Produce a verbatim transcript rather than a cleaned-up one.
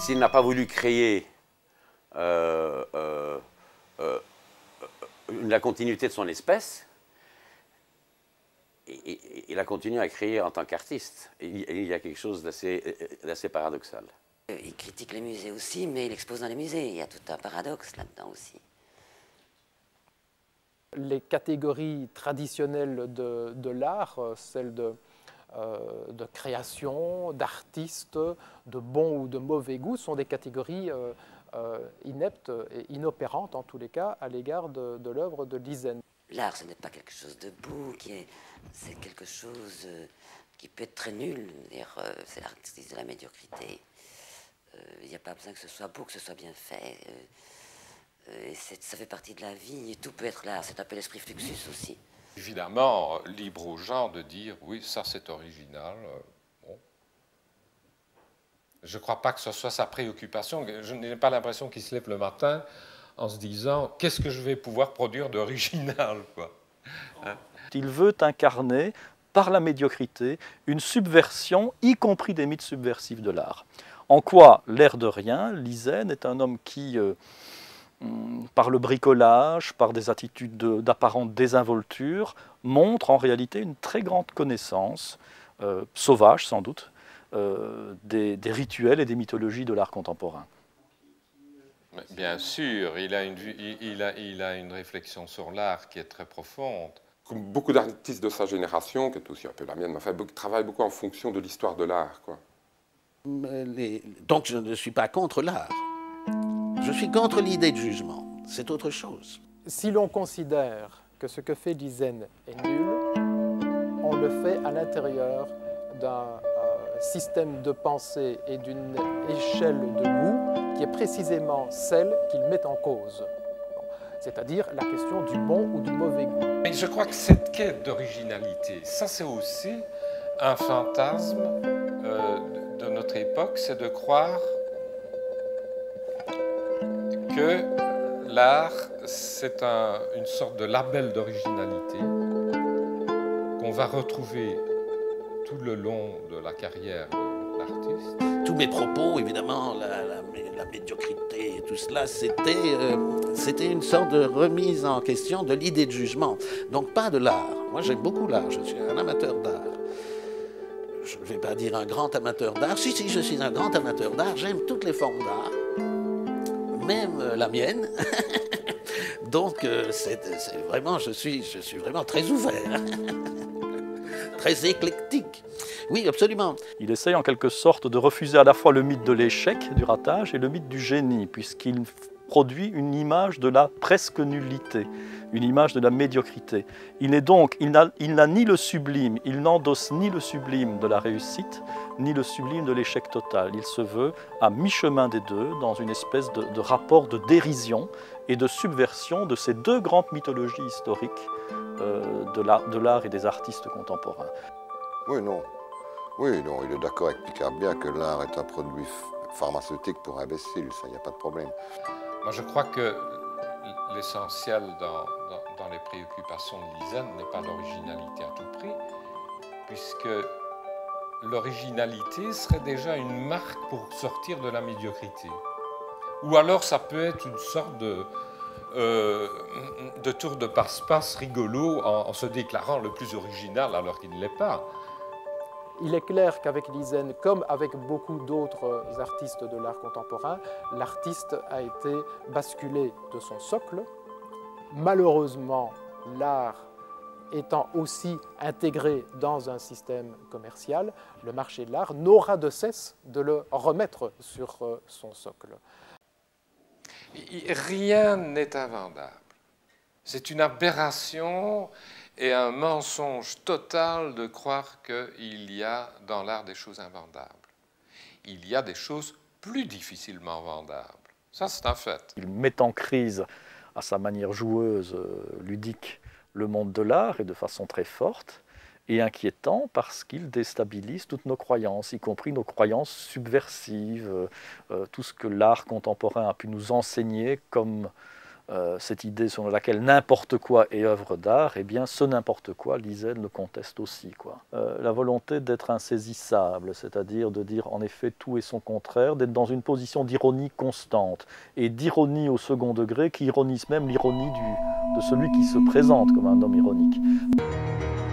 s'il n'a pas voulu créer euh, euh, euh, la continuité de son espèce, il a continué à créer en tant qu'artiste. Il, il y a quelque chose d'assez paradoxal. Il critique les musées aussi, mais il expose dans les musées. Il y a tout un paradoxe là-dedans aussi. Les catégories traditionnelles de, de l'art, celles de, euh, de création, d'artistes, de bon ou de mauvais goût, sont des catégories euh, euh, ineptes et inopérantes, en tous les cas, à l'égard de, de l'œuvre de Lizen. L'art, ce n'est pas quelque chose de beau, c'est quelque chose euh, qui peut être très nul. Euh, c'est l'artiste de la médiocrité. Il euh, n'y a pas besoin que ce soit beau, que ce soit bien fait. Euh, euh, et ça fait partie de la vie, et tout peut être l'art. C'est un peu l'esprit Fluxus aussi. Évidemment, libre aux gens de dire, oui, ça c'est original. Euh, bon. Je ne crois pas que ce soit sa préoccupation. Je n'ai pas l'impression qu'il se lève le matin en se disant, qu'est-ce que je vais pouvoir produire d'original, quoi. Hein? Il veut incarner, par la médiocrité, une subversion, y compris des mythes subversifs de l'art. En quoi, l'air de rien, Lizen est un homme qui, euh, par le bricolage, par des attitudes d'apparente désinvolture, montre en réalité une très grande connaissance, euh, sauvage sans doute, euh, des, des rituels et des mythologies de l'art contemporain. Bien sûr, il a, une, il, a, il a une réflexion sur l'art qui est très profonde. Comme beaucoup d'artistes de sa génération, qui est aussi un peu la mienne, enfin, travaillent beaucoup en fonction de l'histoire de l'art, quoi. Les... Donc je ne suis pas contre l'art. Je suis contre l'idée de jugement. C'est autre chose. Si l'on considère que ce que fait Lizen est nul, on le fait à l'intérieur d'un euh, système de pensée et d'une échelle de goût qui est précisément celle qu'il met en cause. C'est-à-dire la question du bon ou du mauvais goût. Et je crois que cette quête d'originalité, ça c'est aussi un fantasme euh, de notre époque, c'est de croire que l'art, c'est un, une sorte de label d'originalité qu'on va retrouver tout le long de la carrière de l'artiste. Tous mes propos, évidemment, la, la, la médiocrité et tout cela, c'était euh, c'était une sorte de remise en question de l'idée de jugement. Donc pas de l'art. Moi j'aime beaucoup l'art, je suis un amateur d'art. Je ne vais pas dire un grand amateur d'art. Si, si, je suis un grand amateur d'art, j'aime toutes les formes d'art, même euh, la mienne. Donc euh, c'est vraiment, je suis, je suis vraiment très ouvert. Très éclectique. Oui, absolument. Il essaye en quelque sorte de refuser à la fois le mythe de l'échec, du ratage, et le mythe du génie, puisqu'il produit une image de la presque nullité, une image de la médiocrité. Il n'est donc, il n'a ni le sublime, il n'endosse ni le sublime de la réussite, ni le sublime de l'échec total. Il se veut à mi-chemin des deux, dans une espèce de, de rapport de dérision et de subversion de ces deux grandes mythologies historiques euh, de l'art et des artistes contemporains. Oui, non. Oui, non, il est d'accord avec Picard bien que l'art est un produit pharmaceutique pour imbéciles, ça, il n'y a pas de problème. Moi, je crois que l'essentiel dans, dans, dans les préoccupations de Lizen n'est pas l'originalité à tout prix, puisque l'originalité serait déjà une marque pour sortir de la médiocrité. Ou alors, ça peut être une sorte de, euh, de tour de passe-passe rigolo en, en se déclarant le plus original alors qu'il ne l'est pas. Il est clair qu'avec Lizen, comme avec beaucoup d'autres artistes de l'art contemporain, l'artiste a été basculé de son socle. Malheureusement, l'art étant aussi intégré dans un système commercial, le marché de l'art n'aura de cesse de le remettre sur son socle. Rien n'est invendable. C'est une aberration et un mensonge total de croire qu'il y a dans l'art des choses invendables. Il y a des choses plus difficilement vendables. Ça, c'est un fait. Il met en crise, à sa manière joueuse, ludique, le monde de l'art, et de façon très forte et inquiétant, parce qu'il déstabilise toutes nos croyances, y compris nos croyances subversives, euh, tout ce que l'art contemporain a pu nous enseigner comme euh, cette idée selon laquelle n'importe quoi est œuvre d'art, eh bien ce n'importe quoi, Liesen le conteste aussi, quoi. Euh, la volonté d'être insaisissable, c'est-à-dire de dire en effet tout et son contraire, d'être dans une position d'ironie constante, et d'ironie au second degré qui ironise même l'ironie de celui qui se présente comme un homme ironique.